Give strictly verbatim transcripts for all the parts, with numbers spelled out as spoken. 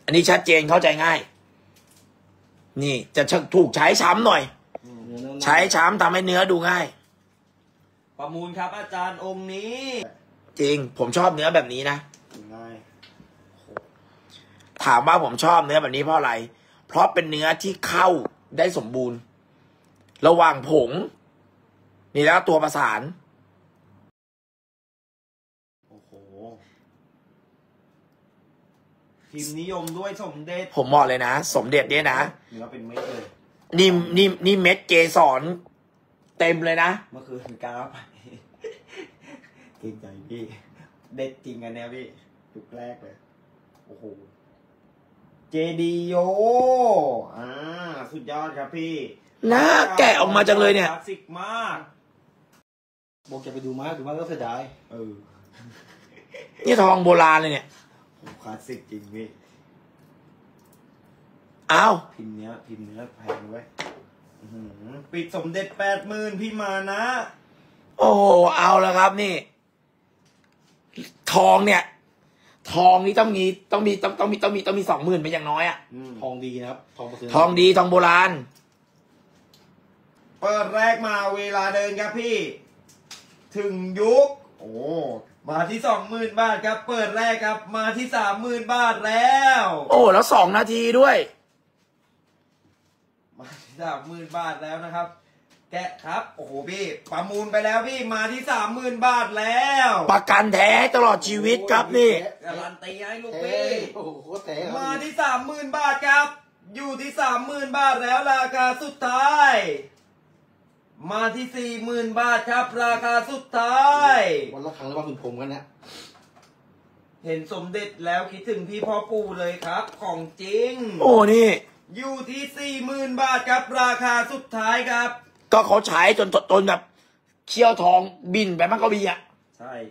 อันนี้ชัดเจนเข้าใจง่ายนี่จะถูกใช้ช้ำหน่อยใช้ช้ำทำให้เนื้อดูง่ายประมูลครับอาจารย์องค์นี้จริงผมชอบเนื้อแบบนี้นะถามว่าผมชอบเนื้อแบบนี้เพราะอะไรเพราะเป็นเนื้อที่เข้าได้สมบูรณ์ระหว่างผงนี่แล้วตัวประสานโอ้โหพิมพ์นิยมด้วยสมเด็จผมบอกเลยนะสมเด็จเนี่ยนะเนื้อเป็นเม็ดเลยนี่นี่นี่เม็ดเกสรเต็มเลยนะเมื่อคืนการไปเก่งใจพี่เด็ดจริงกันแน่พี่จุดแรกเลยโอ้โหเจดีโยอ่าสุดยอดครับพี่น่าแกะออกมาจังเลยเนี่ยคลาสสิกมากบอกจะไปดูมากดูมากก็เสียดายเออนี่ทองโบราณเลยเนี่ยคลาสสิกจริงพี่อ้าวพิมพ์เนี้ยพิมพ์เนื้อแพงไว้ปิดสมเด็จแปดหมื่นพี่มานะโอ้เอาแล้วครับนี่ทองเนี่ยทองนี้ต้องมีต้องมีต้องต้องมีต้องมีต้องมีสองหมื่นเป็นอย่างน้อยอ่ะทองดีนะครับทองเปอร์เซ็นต์ทองดีทองโบราณเปิดแรกมาเวลาเดินครับพี่ถึงยุคโอ้มาที่สองหมื่นบาทครับเปิดแรกครับมาที่สามหมื่นบาทแล้วโอ้แล้วสองนาทีด้วยมาที่สามหมื่นบาทแล้วนะครับแกะครับโอ้โหพี่ประมูลไปแล้วพี่มาที่สามหมื่นบาทแล้วประกันแท้ตลอดชีวิตครับนี่การันตีให้ลูกพี่โอ้โหแท้มาที่สามหมื่นบาทครับอยู่ที่สามหมื่นบาทแล้วราคาสุดท้ายมาที่สี่หมื่นบาทครับราคาสุดท้ายวันละครั้งแล้วว่าคุณผมกันนะเห็นสมเด็จแล้วคิดถึงพี่พ่อปู่เลยครับของจริงโอ้นี่อยู่ที่สี่หมื่นบาทครับราคาสุดท้ายครับก็เขาใช้จนจนแบบเชี่ยวทองบินไปมันก็มีอ่ะใช่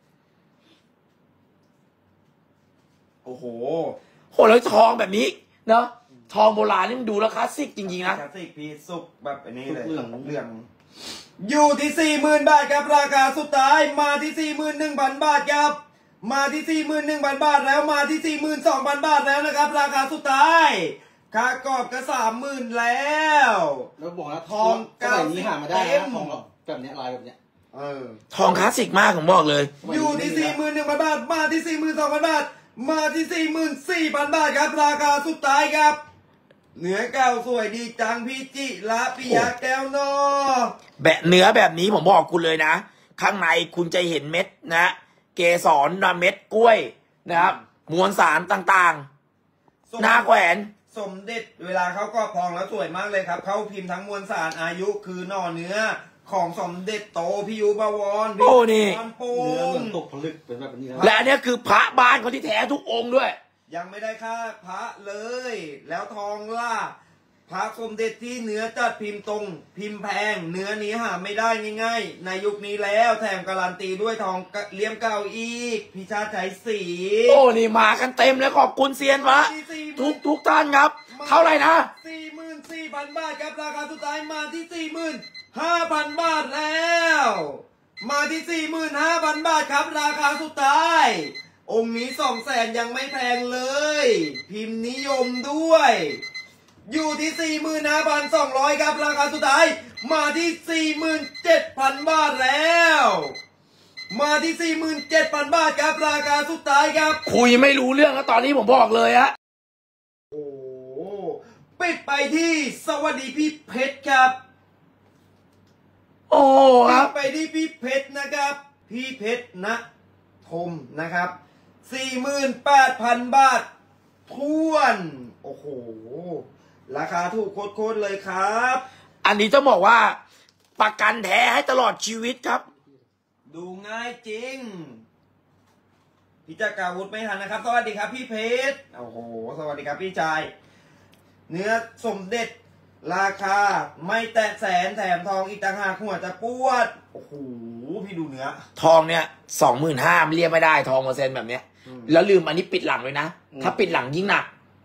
โอ้โหโหแล้วทองแบบนี้เนาะทองโบราณนี่มันดูแล้วคลาสสิกจริงๆนะคลาสสิกพี่สุกแบบนี้เลยเรื่องเรื่องอยู่ที่สี่หมื่นบาทครับราคาสุดท้ายมาที่สี่หมื่นหนึ่งพันบาทครับมาที่สี่หมื่นหนึ่งพันบาทแล้วมาที่สี่หมื่นสองพันบาทแล้วนะครับราคาสุดท้ายค่ากรอบก็สามหมื่นแล้วแล้วบอกนะทองเก้านี้หามาได้นะทองแบบเนี้ยลายแบบเนี้ยเออทองคลาสสิกมากผมบอกเลยอยู่ที่สี่หมื่นหนึ่งพันบาทมาที่สี่หมื่นสองพันบาทมาที่สี่หมื่นสี่พันบาทครับราคาสุดท้ายครับเนื้อเก่าสวยดีจังพี่จิละปิยาแก้วนอแบบเนื้อแบบนี้ผมบอกคุณเลยนะข้างในคุณจะเห็นเม็ดนะเกสรนะเม็ดกล้วยนะครับมวลสารต่างๆหน้าแขวนสมเด็จเวลาเขาก็พองแล้วสวยมากเลยครับเขาพิมพ์ทั้งมวลสารอายุคือหน่อเนื้อของสมเด็จโตพิยุบวรโอ้นี่เนื้อเหมือนตกผลึกเป็นแบบนี้และอันนี้คือพระบ้านเขาที่แท้ทุกองค์ด้วยยังไม่ได้ค่าพระเลยแล้วทองล่ะพระสมเด็จที่เนื้อจัดพิมพ์ตรงพิมพ์แพงเนื้อนี้หาไม่ได้ง่ายๆในยุคนี้แล้วแถมการันตีด้วยทองเลี่ยมเก่าอีกพิชาชัยศรีโอ้นี่มากันเต็มแล้วขอบคุณเซียนพระทุกทุกท่านครับเท่าไหร่นะสี่หมื่นสี่พันบาทครับราคาสุดท้ายมาที่สี่หมื่นห้าพันบาทแล้วมาที่สี่หมื่นห้าพันบาทครับราคาสุดท้ายองค์นี้สองแสนยังไม่แพงเลยพิมพ์นิยมด้วยอยู่ที่สี่หมื่นห้าพันสองร้อยครับราคาสุดท้ายมาที่สี่หมื่นเจ็ดพันบาทแล้วมาที่สี่หมื่นเจ็ดพันบาทครับราคาสุดท้ายครับคุยไม่รู้เรื่องแล้วตอนนี้ผมบอกเลยฮะโอ้ปิดไปที่สวัสดีพี่เพชรครับโอ้ครับไปที่พี่เพชรนะครับพี่เพชรนะทมนะครับสี่หมื่นแปดพันบาททวนโอ้โหราคาถูกโคตรเลยครับอันนี้ต้องบอกว่าประกันแท้ให้ตลอดชีวิตครับดูง่ายจริงพี่จักรวุฒิไม่ทันนะครับสวัสดีครับพี่เพชรโอ้โหสวัสดีครับพี่ชายเนื้อสมเด็จราคาไม่แตะแสนแถมทองอีกต่างหากหัวจะปวดโอ้โหพี่ดูเนื้อทองเนี่ยสองหมื่นห้าเรียกไม่ได้ทองเปอร์เซ็นต์แบบเนี้ยแล้วลืมอันนี้ปิดหลังเลยนะถ้าปิดหลังยิ่งหนัก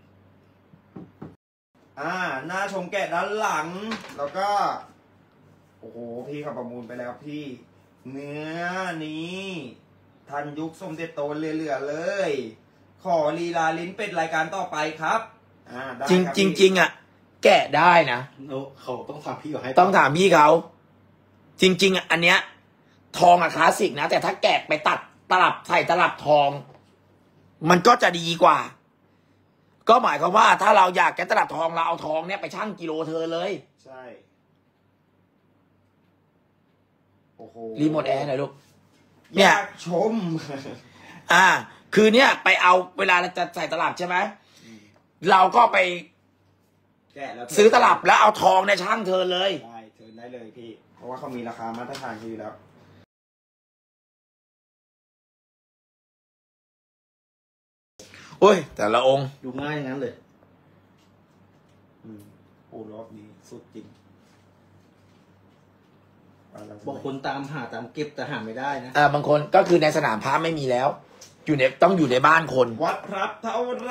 อ่าหน้าชมแกะด้านหลังแล้วก็โอ้โหพี่เขาประมูลไปแล้วพี่เนื้อนี้ทันยุคสมเด็จโตเหลือๆเลยขขอลีลาลิ้นเป็นรายการต่อไปครับอ่าได้จริงครับจริงจริงอ่ะแกะได้นะโน้เขาต้องถามพี่เขาให้ต้องถามพี่เขาจริง ๆอ่ะอันเนี้ย ทองอะคลาสสิกนะแต่ถ้าแกะไปตัดตลับใส่ตลับทอง มันก็จะดีกว่า ก็หมายความว่าถ้าเราอยากแกะตลับทองเราเอาทองเนี้ยไปชั่งกิโลเธอเลยใช่โอ้โหรีโมทแอร์หน่อยลูกอเนี่ยยากชมอ่า คือเนี่ยไปเอาเวลาเราจะใส่ตลับใช่ไหมเราก็ไปแกะแล้วซื้อตลับแล้วเอาทองในช่างเธอเลยได้เชิญได้เลยพี่ เพราะว่าเขามีราคามาตรฐานอยู่แล้วโอ้ย แต่ละองค์ดูง่ายอย่างนั้นเลยอืมโอ้รอบนี้สุดจริงบอกคนตามหาตามเก็บแต่หาไม่ได้นะอ่าบางคนก็คือในสนามพระไม่มีแล้ว อยู่ในต้องอยู่ในบ้านคนวัดพรับเท่าไหร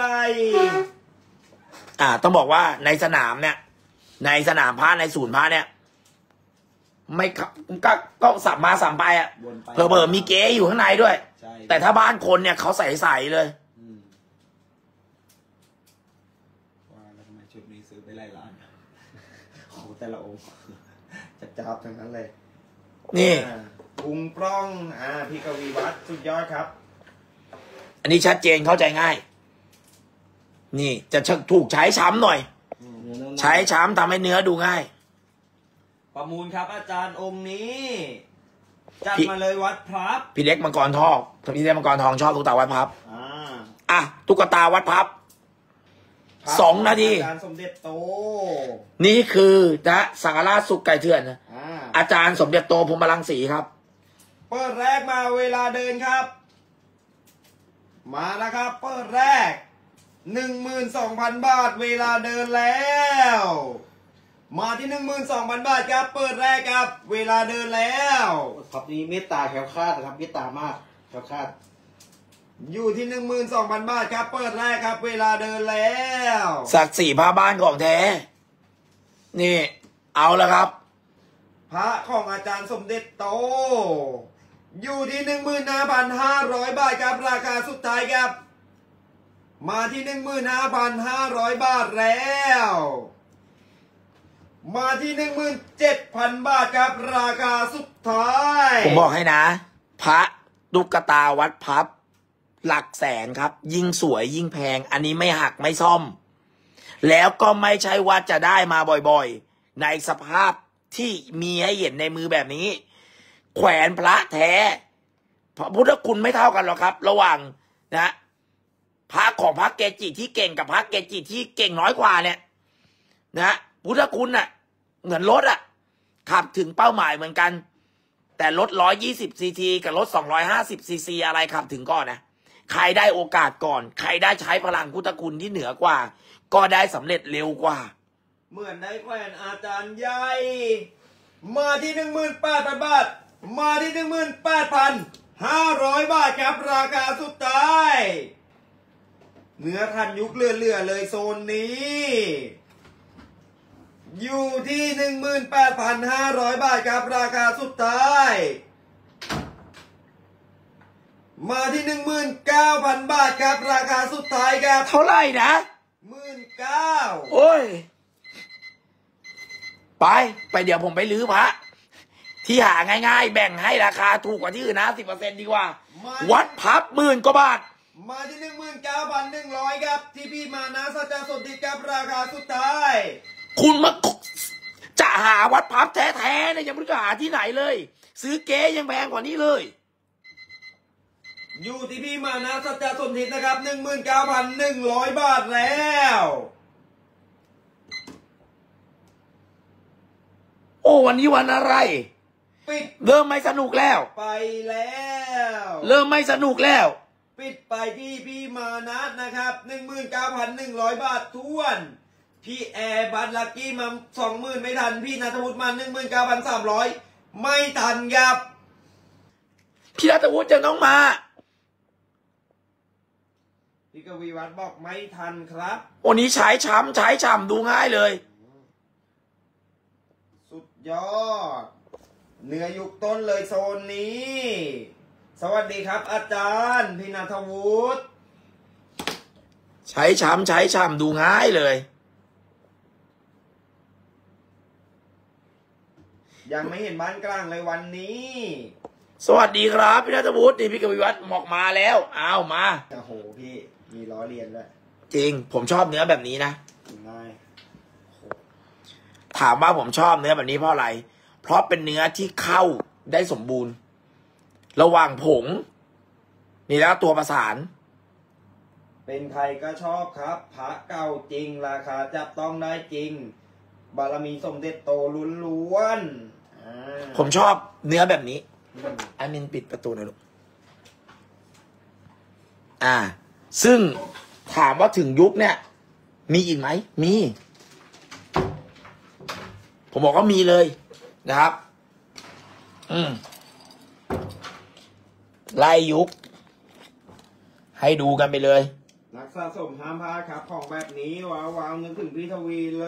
อ่า ต้องบอกว่าในสนามเนี่ย ในสนามพระในศูนย์พระเนี่ย ไม่ก็ก็ก็สับมาสัมไปอ่ะวนไปเผลอๆมีเก๊อยู่ข้างในด้วยใช่แต่ถ้าบ้านคนเนี่ยเขาใสๆเลยอืมว่าแล้วทำไมชุดนี้ซื้อไปหลายล้านโอ้โหแต่ละองค์ จับจับทั้งนั้นเลยนี่อ่าพุงปล้อง อ่า พี่กวีวัฒน์สุดยอดครับอันนี้ชัดเจนเข้าใจง่าย นี่จะถูกใช้ช้ำหน่อย ใช้ช้ำทำให้เนื้อดูง่ายประมูลครับอาจารย์องค์นี้ จัดพี่มาเลยวัดพรับพี่เล็กมังกรทองพี่เล็กมังกรทองชอบตุ๊กตาวัดพับอ่าอ่ะตุ๊กตาวัดพับพระสองนาทีอาจารย์สมเด็จโตนี่คือนะสังฆราชสุขไก่เถื่อนนะอ่าอาจารย์สมเด็จโตพรหมรังสีครับเปิดแรกมาเวลาเดินครับ มาแล้วครับ เปิดแรก หนึ่งหมื่นสองพันบาทเวลาเดินแล้ว มาที่ หนึ่งหมื่นสองพันบาทครับ เปิดแรกครับ เวลาเดินแล้วท็อปนี้เมตตาแคล้วคลาดนะครับเมตตามากแคล้วคลาดอยู่ที่ หนึ่งหมื่นสองพันบาทครับ เปิดแรกครับ เวลาเดินแล้วศักดิ์ศรีพระบ้านของแท้ นี่ เอาแล้วครับพระของอาจารย์สมเด็จโต อยู่ที่ หนึ่งหมื่นห้าพันห้าร้อย บาทครับ ราคาสุดท้ายครับ มาที่ หนึ่งหมื่นห้าพันห้าร้อย บาทแล้ว มาที่ หนึ่งหมื่นเจ็ดพัน บาทครับ ราคาสุดท้ายผมบอกให้นะ พระตุ๊กตาวัดพับ หลักแสนครับ ยิ่งสวยยิ่งแพง อันนี้ไม่หักไม่ซ่อม แล้วก็ไม่ใช่ว่าจะได้มาบ่อยๆ ในสภาพที่มีให้เห็นในมือแบบนี้ แขวนพระแท้พระพุทธคุณไม่เท่ากันหรอกครับ ระหว่างนะพระของพระเกจิที่เก่งกับพระเกจิที่เก่งน้อยกว่าเนี่ยนะพุทธคุณน่ะเหมือนรถอ่ะขับถึงเป้าหมายเหมือนกัน แต่รถร้อยยี่สิบซีซีกับรถสองร้อยห้าสิบซีซีอะไรขับถึงก่อนนะใครได้โอกาสก่อนใครได้ใช้พลังพุทธคุณที่เหนือกว่า ก็ได้สำเร็จเร็วกว่าเหมือนได้แขวนอาจารย์ใหญ่ มาที่ หนึ่งหมื่นแปดพัน บาท มาที่ หนึ่งหมื่นแปดพันห้าร้อย บาทครับ ราคาสุดท้าย เนื้อทันยุคเลื่อๆเลยโซนนี้ อยู่ที่ หนึ่งหมื่นแปดพันห้าร้อย บาทครับ ราคาสุดท้าย มาที่ หนึ่งหมื่นเก้าพัน บาทครับ ราคาสุดท้ายครับเท่าไหร่นะหมื่นเก้าโอ้ย ไปไปเดี๋ยวผมไปลื้อพระ ที่หาง่ายๆ แบ่งให้ราคาถูกกว่าที่อื่นนะสิบเปอร์เซ็นต์ดีกว่า วัดพับหมื่นกว่าบาทมาที่ หนึ่งหมื่นเก้าพันหนึ่งร้อย ครับ ที่พี่มานะสัจจสดดิครับ ราคาสุดท้ายคุณมาจะหาวัดพับแท้ๆเนี่ยยังไม่รู้จะหาที่ไหนเลย ซื้อเก๊ยังแพงกว่านี้เลยอยู่ที่พี่มานะสัจจสดดินะครับ หนึ่งหมื่นเก้าพันหนึ่งร้อย บาทแล้วโอ้วันนี้วันอะไรปิดเริ่มไม่สนุกแล้วไปแล้วเริ่มไม่สนุกแล้วปิดไปที่พี่มานะนะครับ หนึ่งหมื่นเก้าพันหนึ่งร้อย บาททวน พี่แอร์บัตลักกี้มา สองหมื่น ไม่ทัน พี่นัทวุฒิมา หนึ่งหมื่นเก้าพันสามร้อย ไม่ทันครับพี่รัตวุฒิจะต้องมาพี่กวีวัฒน์บอกไม่ทันครับวันนี้ใช้ช้ำใช้ฉ่ำดูง่ายเลยสุดยอด เนื้อยุคต้นเลยโซนนี้ สวัสดีครับอาจารย์พี่นัทวุฒิใช้ช้ำใช้ช้ำดูง่ายเลยยังไม่เห็นบ้านกลางเลยวันนี้สวัสดีครับพี่นัทวุฒินี่พี่กวิวัฒน์หมอกมาแล้วอ้าวมาโอ้โหพี่มีล้อเลียนด้วยจริงผมชอบเนื้อแบบนี้นะง่ายถามว่าผมชอบเนื้อแบบนี้เพราะอะไร เพราะเป็นเนื้อที่เข้าได้สมบูรณ์ ระหว่างผงนี่แล้วตัวประสานเป็นใครก็ชอบครับพระเก่าจริงราคาจับต้องได้จริง บารมีสมเด็จโตล้วนๆอ่าผมชอบเนื้อแบบนี้แอดมินปิดประตูหน่อยลูกอ่า ซึ่งถามว่าถึงยุคเนี่ย มีอีกไหมมี ผมบอกว่ามีเลยนะครับ อืมไล่ยุค ให้ดูกันไปเลยนักสะสมห้ามพลาดครับของแบบนี้ว้าวว้าวนึกถึงพี่ทวีเลย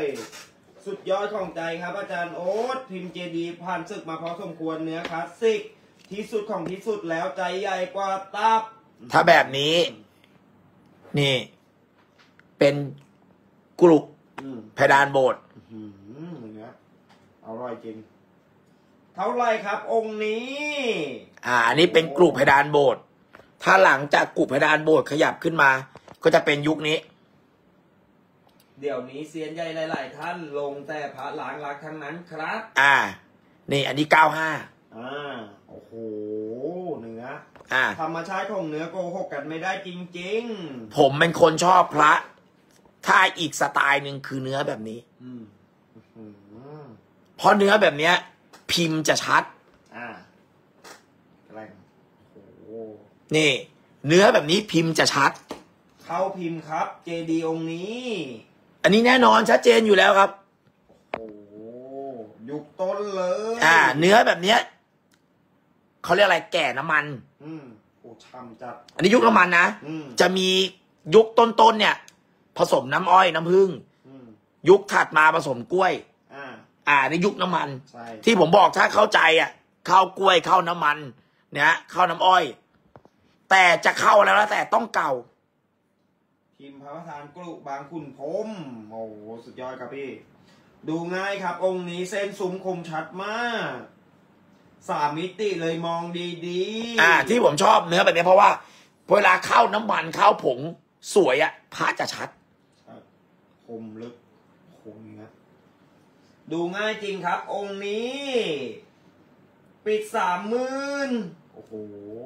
สุดยอดของใจครับอาจารย์โอ๊ตพิมพ์เจดีผ่านศึกมาพอสมควรเนื้อคลาสสิกที่สุดของที่สุดแล้วใจใหญ่กว่าตับถ้าแบบนี้ นี่ เป็นกลุกอืมเพดานโบสถ์อืมเนื้ออร่อยจริง เท่าไหรครับองค์นี้อ่า อันนี้เป็นกลุกเพดานโบสถ์ถ้าหลังจากกลุกเพดานโบสถ์ขยับขึ้นมา ก็จะเป็นยุคนี้เดี๋ยวนี้เซียนใหญ่หลาย ๆ ท่านลงแต่พระหลางรักทั้งนั้นครับอ่า นี่ อันนี้เก้าห้าอ่า โอ้โห เนื้ออ่าธรรมชาติของเนื้อโกหกกันไม่ได้จริงผมเป็นคนชอบพระ ถ้าอีกสไตล์หนึ่งคือเนื้อแบบนี้ๆ อืมอืมเพราะเนื้อแบบเนี้ย พิมพ์จะชัดอ่าอะไรโอ้โหนี่ เนื้อแบบนี้พิมพ์จะชัดเข้าพิมพ์ครับ เจดีองค์นี้อันนี้แน่นอนชัดเจนอยู่แล้วครับโอ้โหยุคต้นเลยอ่า เนื้อแบบเนี้ยเขาเรียกอะไรแก่น้ำมันอืมโอ้ช่ำจัดอันนี้ยุคน้ำมันนะอืมจะมียุคต้นๆเนี่ย ผสมน้ำอ้อยน้ำผึ้งอืมยุคถัดมาผสมกล้วยอ่าอ่าในยุคน้ำมันใช่ที่ผมบอกถ้าเข้าใจอ่ะเข้ากล้วยเข้าน้ำมันเนี่ยเข้าน้ำอ้อย แต่จะเข้าแล้วแล้วแต่ต้องเก่าพิมพ์พระประธานกรุบางขุนพรหมโอ้โหสุดยอดครับพี่ ดูง่ายครับ องค์นี้เส้นซุ้มคมชัดมากสามมิติเลยมองดีๆอ่า ที่ผมชอบเนื้อแบบนี้เพราะว่าเวลาเข้าน้ำมันเข้าผงสวยอ่ะพระจะชัดคมลึกคมนะดูง่ายจริงครับ องค์นี้ ปิดสามหมื่นโอ้โห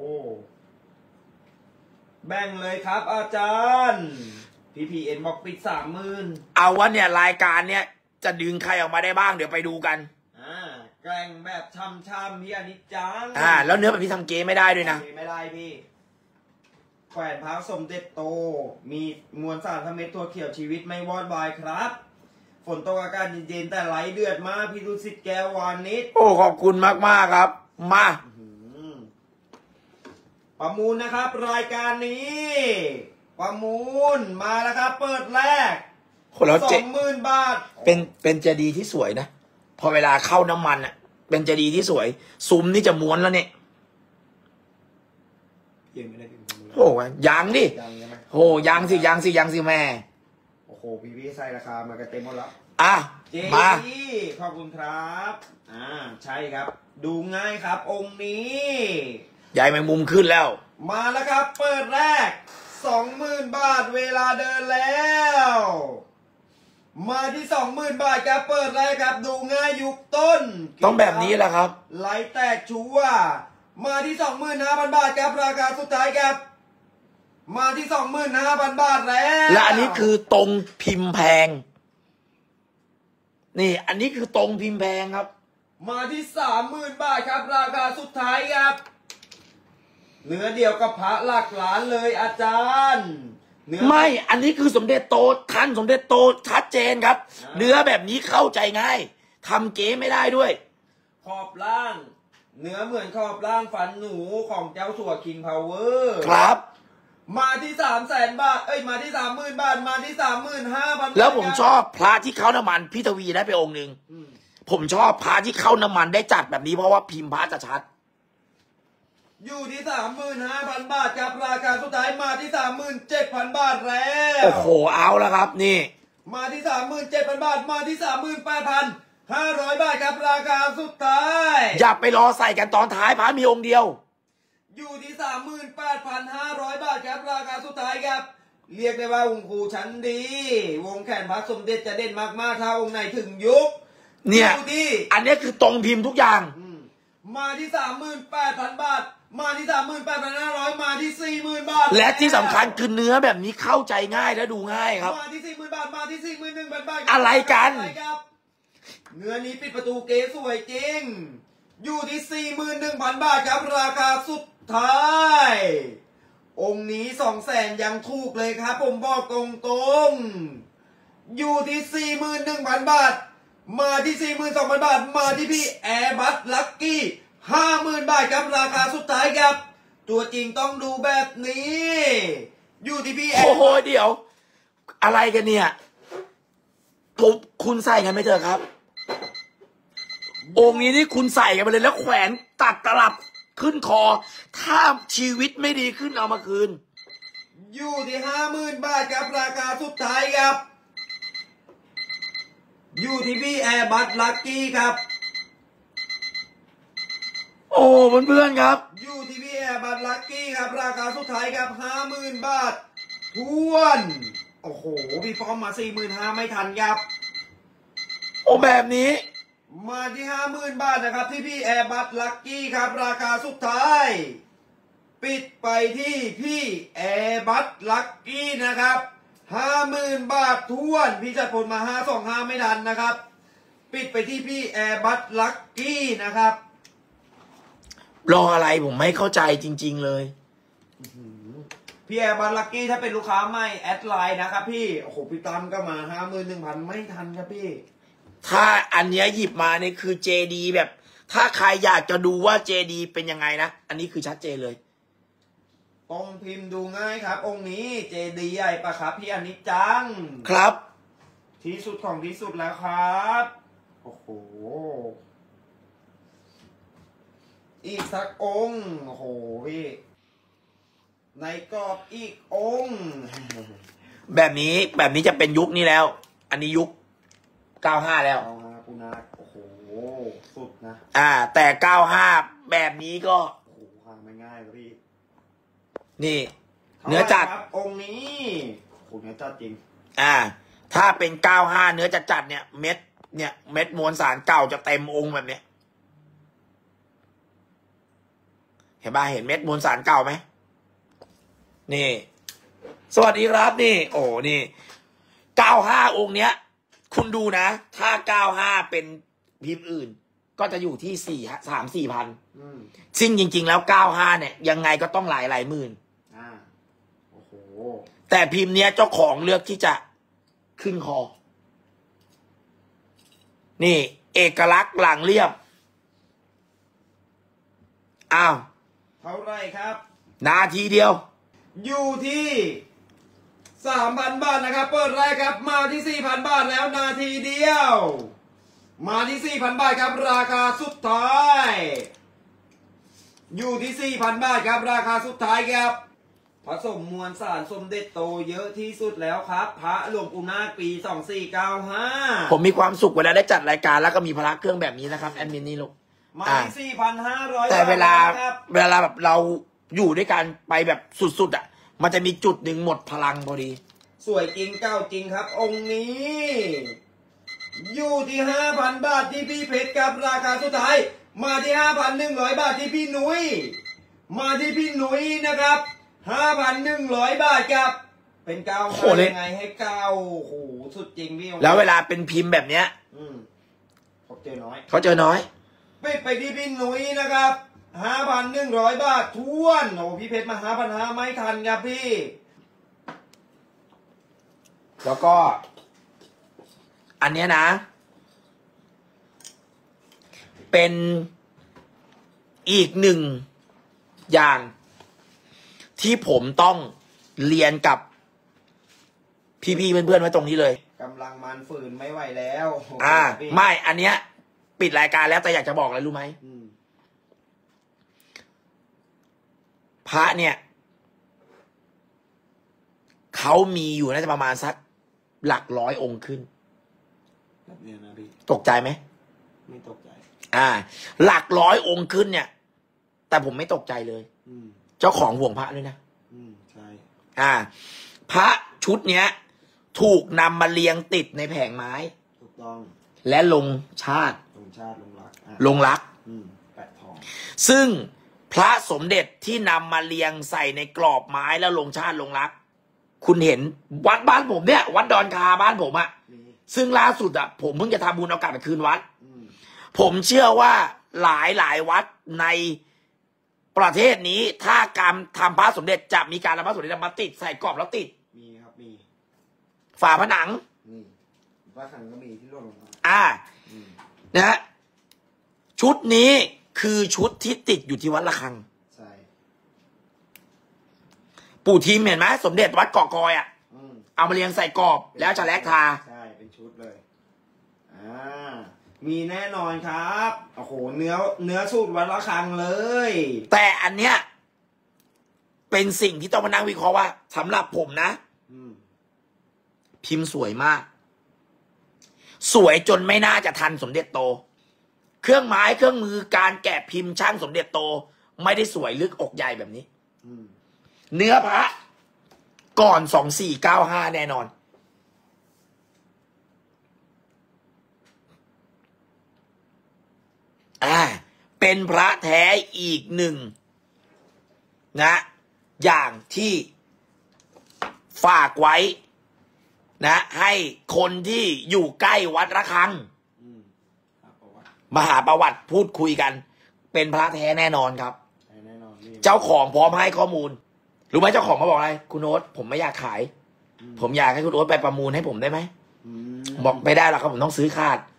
แบ่งเลยครับอาจารย์ พีพีเอ็นบอกปิดสามหมื่นเอาว่าเนี่ยรายการเนี้ยจะดึงใครออกมาได้บ้างเดี๋ยวไปดูกันอ่าแกล้งแบบช่ำๆพี่อนิจจังอ่า แล้วเนื้อแบบนี้ทำเก๊ไม่ได้ด้วยนะไม่ได้พี่แขวนพระสมเด็จโต มีมวลสารทำเม็ดตัวเขียวชีวิตไม่วอดวายครับ ฝนตกอากาศเย็นๆแต่ไหลเดือดมากพี่ดุสิตแก้ววานิชโอ้ขอบคุณมากๆครับ มาประมูลนะครับ รายการนี้ ประมูลมาแล้วครับ เปิดแรกคนเราสอเจ็งหมื่นบาทเป็นเป็นเจดีย์ที่สวยนะพอเวลาเข้าน้ำมันอ่ะ เป็นเจดีย์ที่สวย ซุ้มนี่จะม้วนแล้วเนี่ยยังไม่ได้เป็นประมูลโอ้ยยังดิยังใช่ไหมโอ้ยังสิยังสิยังสิแม่โอ้โหพี่พี่ใส่ราคามากันเต็มหมดแล้วอ่ะเจมาดีขอบคุณครับ อ่า ใช่ครับ ดูง่ายครับ องค์นี้ใหญ่แมงมุมขึ้นแล้วมาแล้วครับ เปิดแรก สองหมื่นบาทเวลาเดินแล้ว มาที่สองหมื่นบาทครับ เปิดแรกครับ ดูง่ายยุคต้นต้องแบบนี้แหละครับไหลแตกชัวร์มาที่สองหมื่นห้าพันบาทครับ ราคาสุดท้ายครับ มาที่สองหมื่นห้าพันบาทแล้วและอันนี้คือตรงพิมพ์แพง นี่ อันนี้คือตรงพิมพ์แพงครับมาที่สามหมื่นบาทครับ ราคาสุดท้ายครับ เนื้อเดียวกับพระหลักล้านเลยอาจารย์เนื้อไม่ อันนี้คือสมเด็จโตท่านสมเด็จโตชัดเจนครับอ่าเนื้อแบบนี้เข้าใจง่ายทำเก๋ไม่ได้ด้วยขอบล่าง เนื้อเหมือนขอบล่างฟันหนูของเจ้าสัวคิงพาวเวอร์ครับมาที่สามแสนบาท เอ้ย มาที่สามหมื่นบาท มาที่สามหมื่นห้าพันแล้วผมชอบพระที่เข้าน้ำมันพี่ทวีได้ไปองค์หนึ่ง ผมชอบพระที่เข้าน้ำมันได้จัดแบบนี้เพราะว่าพิมพ์พระจะชัดอยู่ที่สามหมื่นห้าพันบาทครับราคาสุดท้ายมาที่สามหมื่นเจ็ดพันบาทแล้วโอ้โหเอาแล้วครับนี่มาที่สามหมื่นเจ็ดพันบาทมาที่สามหมื่นแปดพันห้าร้อยบาทครับราคาสุดท้ายอย่าไปรอใส่กันตอนท้ายพระมีองค์เดียวอยู่ที่สามหมื่นแปดพันห้าร้อยบาทครับราคาสุดท้ายครับเรียกได้ว่าองค์ครูชั้นดี วงแขนพระสมเด็จจะเด่นมากๆถ้าองค์ไหนถึงยุคเนี่ยอยู่ที่อันนี้คือตรงพิมพ์ทุกอย่างอืมมาที่สามหมื่นแปดพันบาทมาที่สามหมื่นแปดพันห้าร้อยมาที่สี่หมื่นบาทและที่สำคัญคือเนื้อแบบนี้เข้าใจง่ายและดูง่ายครับมาที่สี่หมื่นบาทมาที่สี่หมื่นหนึ่งพันบาทอะไรกันครับเนื้อนี้ปิดประตูเกสวยจริง อยู่ที่สี่หมื่นหนึ่งพันบาทครับราคาสุดท้าย องค์นี้สองแสนยังถูกเลยครับผมบอกตรงๆอยู่ที่สี่หมื่นหนึ่งพันบาทมาที่สี่หมื่นสองพันบาทมาที่พี่แอร์บัสลักกี้ห้าหมื่นบาทครับราคาสุดท้ายครับตัวจริงต้องดูแบบนี้ อยู่ที่พี่แอโอ้ร์โหเดี๋ยว อะไรกันเนี่ยผมคุณใส่กันไหมเถอะครับ องค์นี้นี่คุณใส่กันไปเลยแล้วแขวนตัดตลับขึ้นคอ ถ้าชีวิตไม่ดีขึ้นเอามาคืนอยู่ที่ห้าหมื่นบาทครับราคาสุดท้ายครับอยู่ที่พี่แอร์บัสลักกี้ครับโอ้เพื่อนๆครับอยู่ที่พี่แอร์บัตลักกี้ครับราคาสุดท้ายครับห้าหมื่นบาททวน โอ้โหพี่ป้อมมาสี่หมื่นห้าไม่ทันครับโอ้แบบนี้มาที่ห้าหมื่นบาทนะครับที่พี่แอร์บัตลักกี้ครับราคาสุดท้าย ปิดไปที่พี่แอร์บัตลักกี้นะครับห้าหมื่นบาททวนพี่จัดผลมาห้าสองห้าไม่ทันนะครับ ปิดไปที่พี่แอร์บัตลักกี้นะครับรออะไรผมไม่เข้าใจจริงๆเลยพี่แอร์บัตลักกี้ถ้าเป็นลูกค้าใหม่แอดไลน์นะครับพี่โอ้โหพี่ตั้มก็มาห้าหมื่นหนึ่งพันไม่ทันครับพี่ถ้าอันเนี้ยหยิบมาเนี่ยคือ เจ ดี แบบ ถ้าใครอยากจะดูว่า เจ ดี เป็นยังไงนะอันนี้คือชัดเจนเลยองค์พิมพ์ดูง่ายครับ องค์นี้เจดีใหญ่ปะครับพี่อนิจจังครับที่สุดของที่สุดแล้วครับโอ้โหอีกสักองค์โอ้โหพี่ในกรอบอีกองค์แบบนี้แบบนี้จะเป็นยุคนี้แล้ว อันนี้ยุคเก้าห้าแล้วเอาฮะปูนาโอ้โหสุดนะอ่า แต่เก้าห้าแบบนี้ก็โอ้โหหาไม่ง่ายครับพี่นี่ เนื้อจัดท่าไหร่ครับองค์นี้โอ้โหเนื้อจัดจริงอ่า ถ้าเป็นเก้าห้าเนื้อจัดจัดๆเนี่ย เม็ดเนี่ยเม็ดมวลสารเก่าจะเต็มองค์แบบเนี้ยเห็นป่ะเห็นเม็ดมวลสารเก่าไหมนี่ สวัสดีครับนี่ โอ้นี่เก้าห้าองค์เนี้ย คุณดูนะ ถ้าเก้าห้าเป็นพิมพ์อื่น ก็จะอยู่ที่สี่สามสี่พันอืมซึ่งจริง ๆ แล้วเก้าห้าเนี่ย ยังไงก็ต้องหลายหลายหมื่นอ่าโอ้โหแต่พิมพ์เนี้ยเจ้าของเลือกที่จะขึ้นคอ นี่ เอกลักษณ์หลังเรียบ อ้าวเท่าไหรครับนาทีเดียวอยู่ที่สามพันบาทนะครับ เปิดแรกครับ มาที่สี่พันบาทแล้วนาทีเดียว มาที่สี่พันบาทครับ ราคาสุดท้าย อยู่ที่สี่พันบาทครับราคาสุดท้ายครับผสมมวลสารสมเด็จโตเยอะที่สุดแล้วครับ พระหลวงปู่นาคปีสองสี่เก้าห้าผมมีความสุขเวลาได้จัดรายการแล้วก็มีพละเครื่องแบบนี้นะครับแอดมินนี่ลูกมาอ่าที่สี่พันห้าร้อยแต่เวลาครับเวลาแบบเราอยู่ด้วยกันไปแบบสุดๆอ่ะ มันจะมีจุดหนึ่งหมดพลังพอดีสวยจริงเก้าจริงครับ องค์นี้ อยู่ที่ห้าพันบาทที่พี่เพชรครับราคาสุดท้าย มาที่ห้าพันหนึ่งร้อยบาทที่พี่หนุยมาที่พี่หนุยนะครับห้าพันหนึ่งร้อยบาทครับ เป็นเก้าโอ้ห้าโหเลยยังไงให้เก้าโอ้โหสุดจริงพี่แล้วเวลาเป็นพิมพ์แบบเนี้ยอืมพบเจอน้อยเขาเจอน้อยปิดไปที่พี่หนุยนะครับห้าพันหนึ่งร้อยบาททวนโอ้พี่เพชรมาห้าพันห้าไม่ทันครับพี่แล้วก็ อันเนี้ยนะ เป็นอีกหนึ่งอย่าง ที่ผมต้องเรียนกับพี่ๆเพื่อนๆไว้ตรงนี้เลยกำลังมันฝืนไม่ไหวแล้วอ่าพี่ไม่ อันเนี้ย ปิดรายการแล้วแต่อยากจะบอกอะไรรู้ไหมอืมพระเนี่ยเขามีอยู่น่าจะประมาณสักหลักร้อยองค์ขึ้นแบบนี้นะพี่ตกใจไหมไม่ตกใจอ่า หลักร้อยองค์ขึ้นเนี่ย แต่ผมไม่ตกใจเลยอืมเจ้าของห่วงพระด้วยนะอืมใช่อ่า พระชุดเนี้ย ถูกนำมาเรียงติดในแผงไม้ถูกต้องและลงชาติลงชาติลงรักอ่ะลงรักอืมแปะทองซึ่งพระสมเด็จที่นำมาเรียงใส่ในกรอบไม้แล้วลงชาติลงรัก คุณเห็นวัดบ้านผมเนี่ย วัดดอนคาบ้านผมอะนี่ซึ่งล่าสุดอะผมเพิ่งจะทำบุญเอากลับไปคืนวัดอืมผมเชื่อว่าหลายหลายวัดในประเทศนี้ ถ้าการทำพระสมเด็จจะมีการนำพระสมเด็จมาติดใส่กรอบแล้วติดมีครับมีฝาผนังนี่ว่าขังก็มีที่ร่วงลงมาอ่าอืมนะฮะชุดนี้คือชุดที่ติดอยู่ที่วัดระฆังใช่ปู่ทีมเห็นไหมสมเด็จวัดเกาะกอยอ่ะอืมเอามาเรียงใส่กรอบแล้วฉลกทาใช่เป็นชุดเลยอ่ามีแน่นอนครับโอ้โหเนื้อเนื้อสูตรวัดระฆังเลยแต่อันเนี้ยเป็นสิ่งที่ต้องมานั่งวิเคราะห์ว่าสำหรับผมนะอืมพิมพ์สวยมาก สวยจนไม่น่าจะทันสมเด็จโต เครื่องไม้เครื่องมือการแกะพิมพ์ช่างสมเด็จโต ไม่ได้สวยลึกอกใหญ่แบบนี้อืมเนื้อพระก่อนสองสี่เก้าห้าแน่นอน อ่า เป็นพระแท้อีกหนึ่งนะ อย่างที่ฝากไว้นะ ให้คนที่อยู่ใกล้วัดระฆังอืมครับประวัติมาหาประวัติพูดคุยกัน เป็นพระแท้แน่นอนครับแน่นอนนี่เจ้าของพร้อมให้ข้อมูล รู้ไหมเจ้าของมาบอกอะไร คุณโอ๊ตผมไม่อยากขายอืมผมอยากให้คุณโอ๊ตไปประมูลให้ผมได้ไหมอืมบอกไม่ได้หรอกครับผมต้องซื้อคาด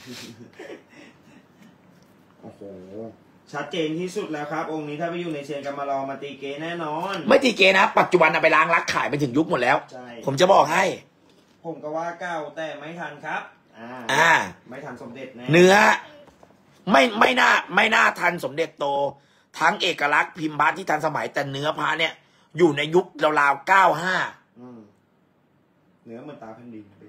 โอ้โหชัดเจนที่สุดแล้วครับ องค์นี้ถ้าไปอยู่ในเชียงกันมาลองมาตีเกแน่นอนไม่ตีเกนะ ปัจจุบันเอาไปล้างรักขายไปถึงยุคหมดแล้วใช่ผมจะบอกให้ผมก็ว่าเก้าแต่ไม่ทันครับ อ่าอ่าไม่ทันสมเด็จแน่เนื้อไม่ไม่น่าไม่น่าทันสมเด็จโต ทั้งเอกลักษณ์พิมพ์พระที่ทันสมัยแต่เนื้อพระเนี่ย อยู่ในยุคราวๆเก้าห้าอืมเนื้อเหมือนตาแผ่นดินนะพี่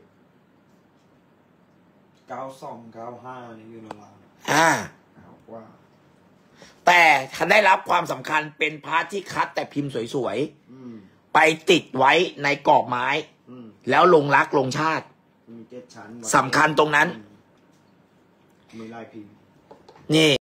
เก้าสองเก้าห้านี่อยู่ราวอ่าๆเอาว่าแต่ได้รับความสำคัญเป็นพระที่คัดแต่พิมพ์สวยอืมๆ ไปติดไว้ในกรอบไม้อืมแล้วลงรักลงชาติมีเจ็ดชั้นสำคัญตรงนั้นมีลายพิมพ์นี่